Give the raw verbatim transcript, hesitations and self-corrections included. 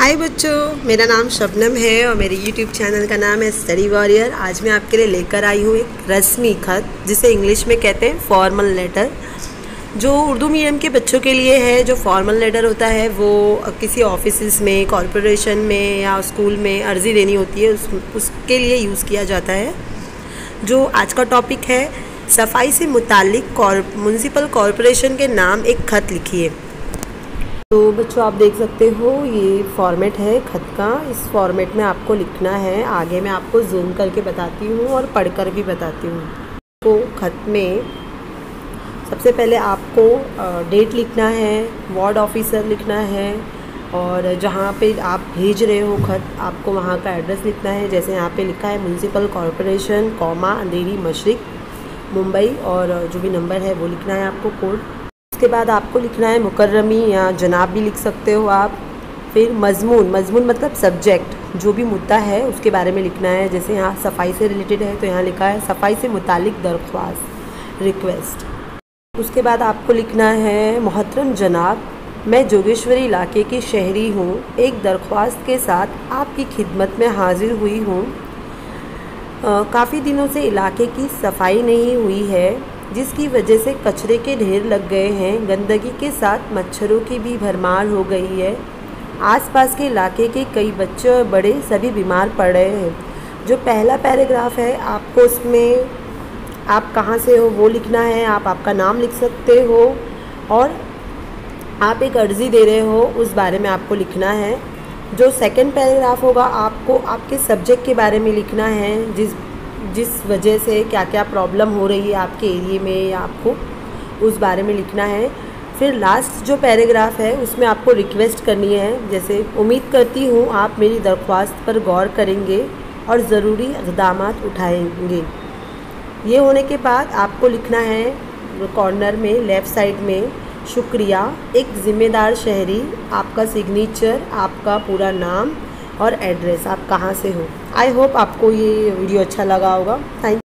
हाय बच्चों, मेरा नाम शबनम है और मेरे यूट्यूब चैनल का नाम है स्टडी वॉरियर। आज मैं आपके लिए लेकर आई हूँ एक रस्मी खत, जिसे इंग्लिश में कहते हैं फॉर्मल लेटर, जो उर्दू मीडियम के बच्चों के लिए है। जो फॉर्मल लेटर होता है वो किसी ऑफिस में, कॉरपोरेशन में या स्कूल में अर्ज़ी देनी होती है, उस उसके लिए यूज़ किया जाता है। जो आज का टॉपिक है, सफाई से मुतालिक म्यूनसिपल कॉरपोरेशन के नाम एक ख़त लिखिए। तो बच्चों आप देख सकते हो, ये फॉर्मेट है खत का। इस फॉर्मेट में आपको लिखना है। आगे मैं आपको जूम करके बताती हूँ और पढ़कर भी बताती हूँ। तो खत में सबसे पहले आपको डेट लिखना है, वार्ड ऑफिसर लिखना है, और जहाँ पे आप भेज रहे हो खत, आपको वहाँ का एड्रेस लिखना है। जैसे यहाँ पे लिखा है म्यूनसिपल कॉरपोरेशन, कौमा, अंधेरी मशरिक, मुंबई, और जो भी नंबर है वो लिखना है आपको, कोड। उसके बाद आपको लिखना है मुकर्रमी, या जनाब भी लिख सकते हो आप। फिर मजमून, मजमून मतलब सब्जेक्ट, जो भी मुद्दा है उसके बारे में लिखना है। जैसे यहाँ सफाई से रिलेटेड है तो यहाँ लिखा है सफाई से मुतालिक दरख्वास्त, रिक्वेस्ट। उसके बाद आपको लिखना है मोहतरम जनाब, मैं जोगेश्वरी इलाके की शहरी हूँ, एक दरख्वास्त के साथ आपकी खिदमत में हाजिर हुई हूँ। काफ़ी दिनों से इलाके की सफाई नहीं हुई है, जिसकी वजह से कचरे के ढेर लग गए हैं। गंदगी के साथ मच्छरों की भी भरमार हो गई है। आसपास के इलाके के कई बच्चे और बड़े सभी बीमार पड़ रहे हैं। जो पहला पैराग्राफ है, आपको उसमें आप कहाँ से हो वो लिखना है। आप आपका नाम लिख सकते हो, और आप एक अर्ज़ी दे रहे हो उस बारे में आपको लिखना है। जो सेकंड पैराग्राफ होगा, आपको आपके सब्जेक्ट के बारे में लिखना है, जिस जिस वजह से क्या क्या प्रॉब्लम हो रही है आपके एरिए में, या आपको उस बारे में लिखना है। फिर लास्ट जो पैराग्राफ है उसमें आपको रिक्वेस्ट करनी है। जैसे उम्मीद करती हूँ आप मेरी दरख्वास्त पर गौर करेंगे और ज़रूरी इक़दाम उठाएंगे। ये होने के बाद आपको लिखना है कॉर्नर में लेफ़्ट साइड में, शुक्रिया, एक ज़िम्मेदार शहरी, आपका सिग्नेचर, आपका पूरा नाम और एड्रेस, आप कहाँ से हो। आई होप आपको ये वीडियो अच्छा लगा होगा। थैंक